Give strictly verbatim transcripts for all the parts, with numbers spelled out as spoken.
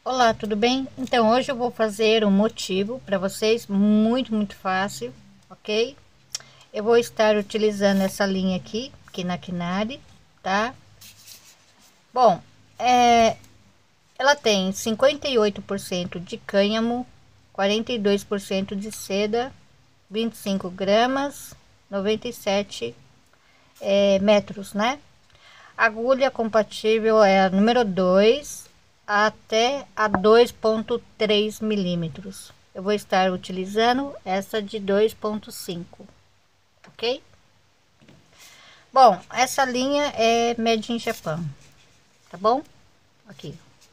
Olá, tudo bem? Então hoje eu vou fazer um motivo para vocês, muito, muito fácil, ok? Eu vou estar utilizando essa linha aqui, Kinakinari, tá? Bom, é, ela tem cinquenta e oito por cento de cânhamo, quarenta e dois por cento de seda, vinte e cinco gramas, noventa e sete é, metros, né? Agulha compatível é a número dois até a dois ponto três milímetros. Eu vou estar utilizando essa de dois ponto cinco, ok? Bom, essa linha é Made in Japan, tá bom? Aqui.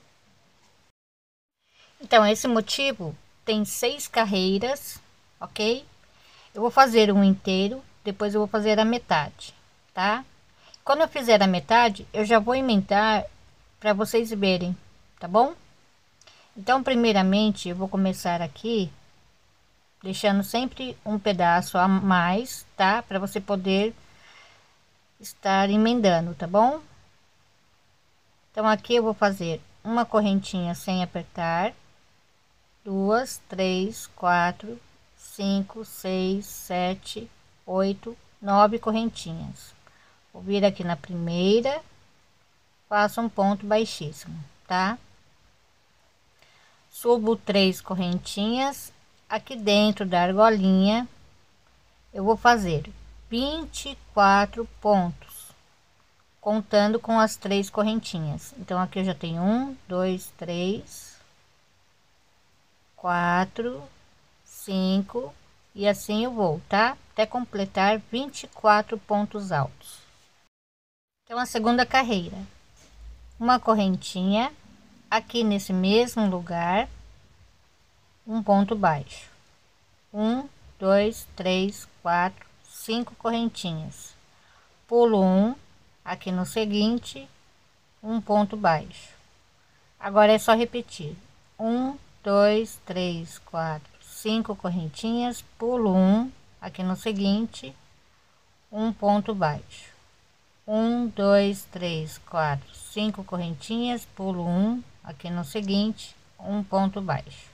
Então, esse motivo tem seis carreiras, ok? Eu vou fazer um inteiro, depois eu vou fazer a metade, tá? Quando eu fizer a metade, eu já vou emendar para vocês verem, tá bom? Então, primeiramente, eu vou começar aqui, deixando sempre um pedaço a mais, tá? Para você poder estar emendando, tá bom? Então, aqui eu vou fazer uma correntinha sem apertar, duas, três, quatro, cinco, seis, sete, oito, nove correntinhas. Vou vir aqui na primeira, faço um ponto baixíssimo, tá? Subo três correntinhas. Aqui dentro da argolinha eu vou fazer vinte e quatro pontos, contando com as três correntinhas. Então aqui eu já tenho um, dois, três, quatro, cinco e assim eu vou, tá? Até completar vinte e quatro pontos altos. Então a segunda carreira, uma correntinha aqui nesse mesmo lugar, um ponto baixo, um, dois, três, quatro, cinco correntinhas, pulo um, aqui no seguinte, um ponto baixo. Agora é só repetir: um, dois, três, quatro, cinco correntinhas, pulo um, aqui no seguinte, um ponto baixo. um, dois, três, quatro, cinco correntinhas, pulo um, aqui no seguinte, um ponto baixo.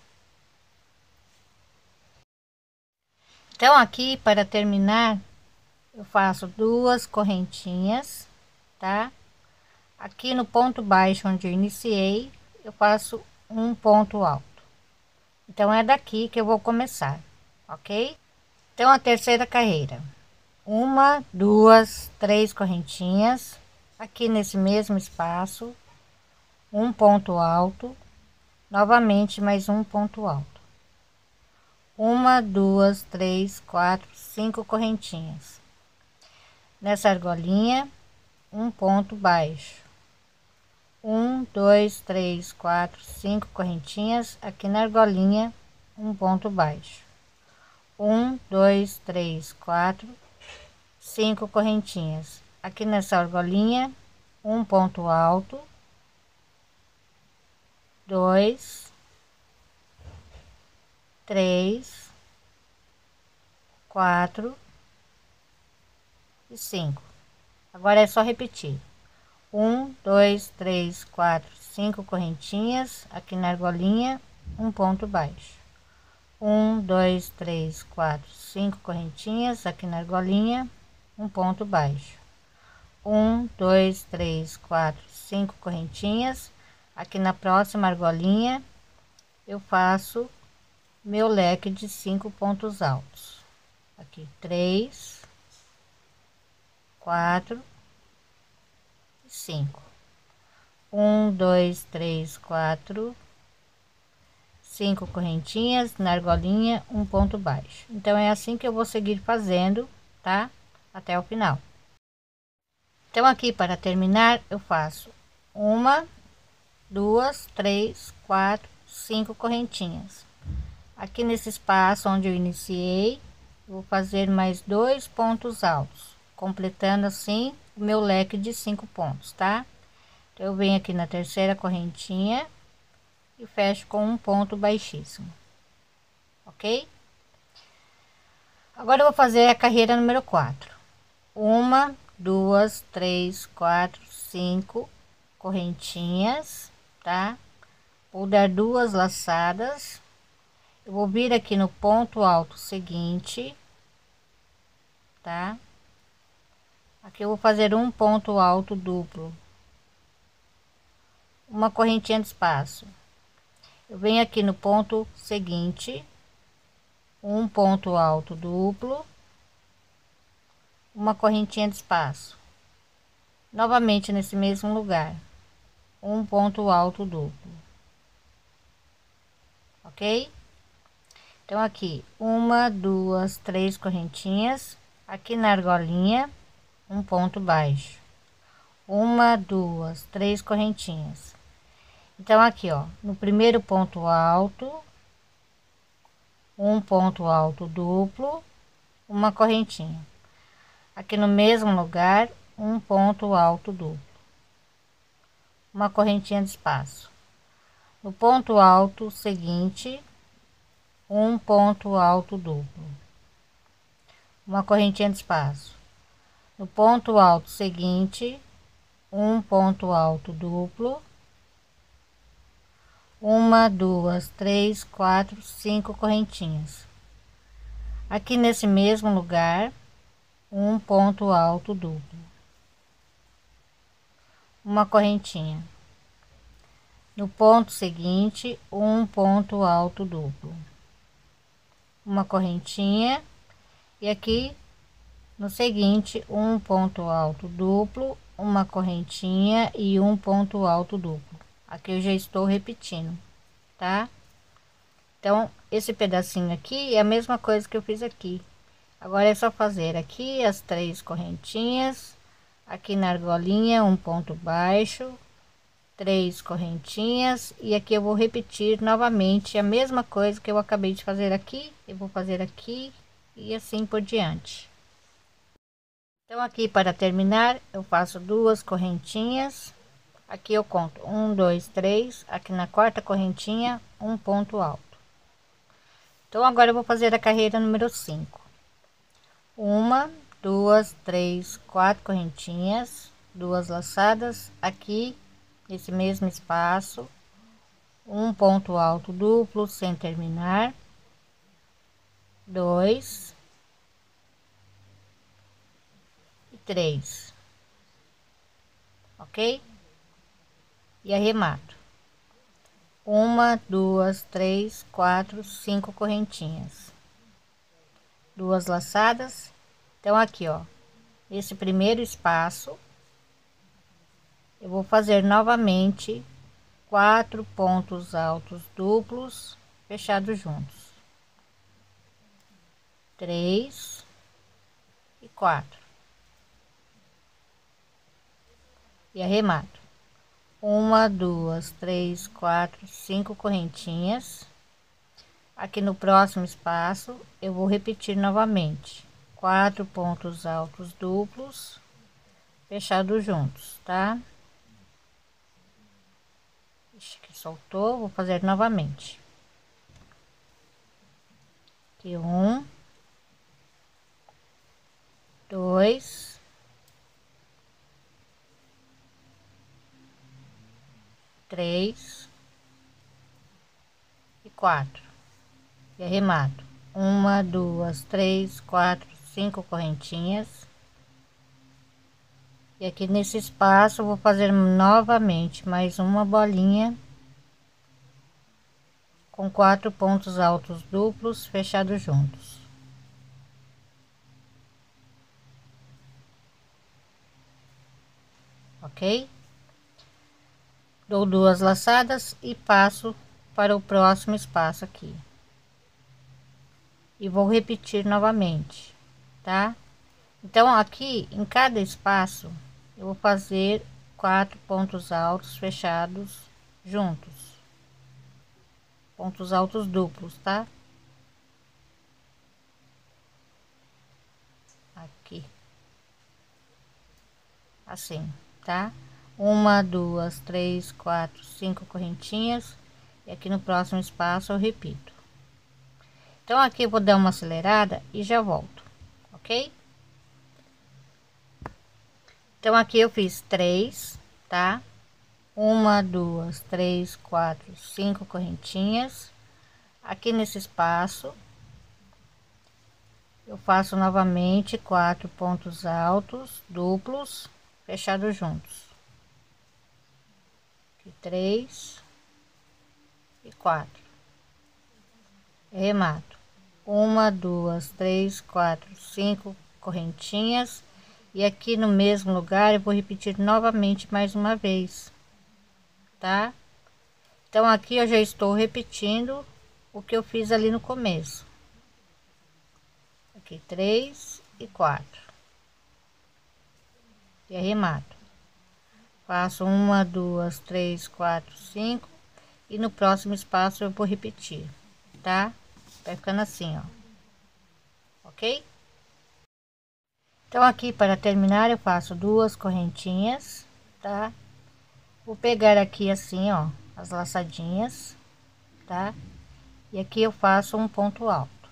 Então aqui, para terminar, eu faço duas correntinhas, tá? Aqui no ponto baixo onde eu iniciei, eu faço um ponto alto. Então é daqui que eu vou começar, ok? Então a terceira carreira, uma, duas, três correntinhas aqui nesse mesmo espaço, um ponto alto, novamente mais um ponto alto, uma, duas, três, quatro, cinco correntinhas nessa argolinha, um ponto baixo, um, dois, três, quatro, cinco correntinhas aqui na argolinha, um ponto baixo, um, dois, três, quatro, cinco correntinhas aqui nessa argolinha, um ponto alto, dois, três, quatro e cinco. Agora é só repetir: um, dois, três, quatro, cinco correntinhas aqui na argolinha, um ponto baixo, um, dois, três, quatro, cinco correntinhas aqui na argolinha, um ponto baixo, um, dois, três, quatro, cinco correntinhas aqui na próxima argolinha, eu faço meu leque de cinco pontos altos. Aqui três, quatro, cinco, um, dois, três, quatro, cinco correntinhas na argolinha, um ponto baixo. Então é assim que eu vou seguir fazendo, tá? Até o final. Então aqui, para terminar, eu faço uma, duas, três, quatro, cinco correntinhas aqui nesse espaço onde eu iniciei. Eu vou fazer mais dois pontos altos, completando assim o meu leque de cinco pontos, tá? Então eu venho aqui na terceira correntinha e fecho com um ponto baixíssimo, ok? Agora eu vou fazer a carreira número quatro, uma, duas, três, quatro, cinco correntinhas, tá? vou dar duas laçadas, eu vou vir aqui no ponto alto seguinte, tá? Aqui eu vou fazer um ponto alto duplo, uma correntinha de espaço. Eu venho aqui no ponto seguinte, um ponto alto duplo, uma correntinha de espaço. Novamente nesse mesmo lugar, um ponto alto duplo, ok? Então aqui uma, duas, três correntinhas, aqui na argolinha um ponto baixo, uma, duas, três correntinhas. Então aqui, ó, no primeiro ponto alto, um ponto alto duplo, uma correntinha. Aqui no mesmo lugar, um ponto alto duplo, uma correntinha de espaço. No ponto alto seguinte, um ponto alto duplo, uma correntinha de espaço. No ponto alto seguinte, um ponto alto duplo, uma, duas, três, quatro, cinco correntinhas. Aqui nesse mesmo lugar, um ponto alto duplo, uma correntinha. No ponto seguinte, um ponto alto duplo, uma correntinha, e aqui no seguinte, um ponto alto duplo, uma correntinha e um ponto alto duplo. Aqui eu já estou repetindo, tá? Então esse pedacinho aqui é a mesma coisa que eu fiz aqui. Agora é só fazer aqui as três correntinhas, aqui na argolinha um ponto baixo, três correntinhas, e aqui eu vou repetir novamente a mesma coisa que eu acabei de fazer aqui. Eu vou fazer aqui e assim por diante. Então aqui para terminar eu faço duas correntinhas, aqui eu conto um, dois, três, aqui na quarta correntinha um ponto alto. Então agora eu vou fazer a carreira número cinco. Uma, duas, três, quatro correntinhas, duas laçadas, aqui nesse mesmo espaço, um ponto alto duplo sem terminar, dois e três, ok? E arremato. Uma, duas, três, quatro, cinco correntinhas, duas laçadas. Então aqui, ó, esse primeiro espaço eu vou fazer novamente quatro pontos altos duplos fechados juntos, três e quatro, e arremato. Uma, duas, três, quatro, cinco correntinhas. Aqui no próximo espaço eu vou repetir novamente quatro pontos altos duplos fechados juntos, tá? Ixi, que soltou, vou fazer novamente. Aqui um, dois, três e quatro, e arremato. Uma, duas, três, quatro, cinco correntinhas, e aqui nesse espaço eu vou fazer novamente mais uma bolinha com quatro pontos altos duplos fechados juntos, ok? Dou duas laçadas e passo para o próximo espaço aqui, e vou repetir novamente, tá? Então aqui em cada espaço eu vou fazer quatro pontos altos fechados juntos, pontos altos duplos, tá? Aqui assim, tá? Uma, duas, três, quatro, cinco correntinhas, e aqui no próximo espaço eu repito. Então aqui eu vou dar uma acelerada e já volto, ok? Então aqui eu fiz três, tá? uma, duas, três, quatro, cinco correntinhas. Aqui nesse espaço eu faço novamente quatro pontos altos duplos fechados juntos. Aqui três e quatro. Remato. Uma, duas, três, quatro, cinco correntinhas. E aqui no mesmo lugar eu vou repetir novamente mais uma vez, tá? Então aqui eu já estou repetindo o que eu fiz ali no começo. Aqui três e quatro. E arremato. Faço uma, duas, três, quatro, cinco. E no próximo espaço eu vou repetir, tá? Vai ficando assim, ó. Ok? Então aqui para terminar eu faço duas correntinhas, tá? Vou pegar aqui assim, ó, as laçadinhas, tá? E aqui eu faço um ponto alto,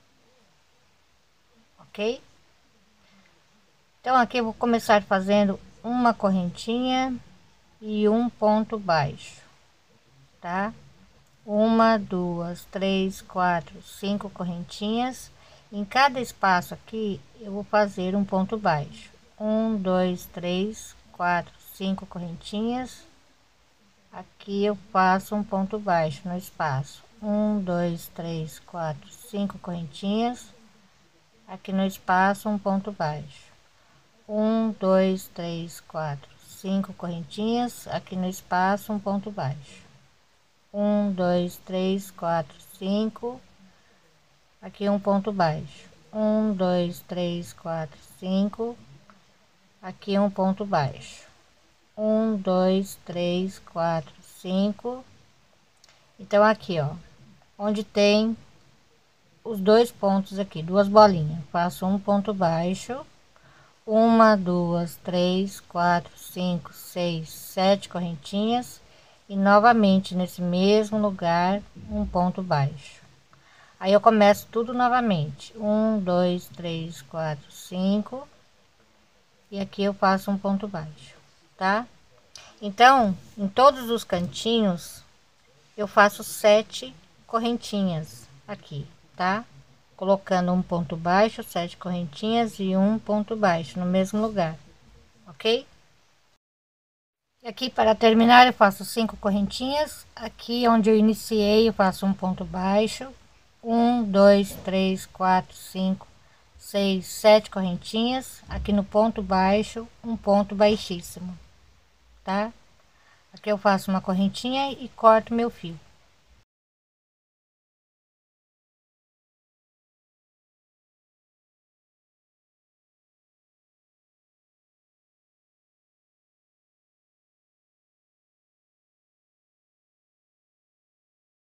ok? Então aqui eu vou começar fazendo uma correntinha e um ponto baixo, tá? Uma, duas, três, quatro, cinco correntinhas. Em cada espaço aqui eu vou fazer um ponto baixo. Um, dois, três, quatro, cinco correntinhas. Aqui eu faço um ponto baixo no espaço. Um, dois, três, quatro, cinco correntinhas. Aqui no espaço um ponto baixo. Um, dois, três, quatro, cinco correntinhas. Aqui no espaço um ponto baixo. Um, dois, três, quatro, cinco. Aqui um ponto baixo. Um, dois, três, quatro, cinco. Aqui um ponto baixo. Um, dois, três, quatro, cinco. Então aqui, ó, onde tem os dois pontos aqui, duas bolinhas, faço um ponto baixo. Uma, duas, três, quatro, cinco, seis, sete correntinhas. E novamente nesse mesmo lugar um ponto baixo. Aí eu começo tudo novamente. Um, dois, três, quatro, cinco. E aqui eu faço um ponto baixo, tá? Então, em todos os cantinhos eu faço sete correntinhas aqui, tá? Colocando um ponto baixo, sete correntinhas e um ponto baixo no mesmo lugar, ok? E aqui para terminar eu faço cinco correntinhas. Aqui onde eu iniciei eu faço um ponto baixo. Um, dois, três, quatro, cinco, seis, sete correntinhas. Aqui no ponto baixo um ponto baixíssimo, tá? Aqui eu faço uma correntinha e corto meu fio.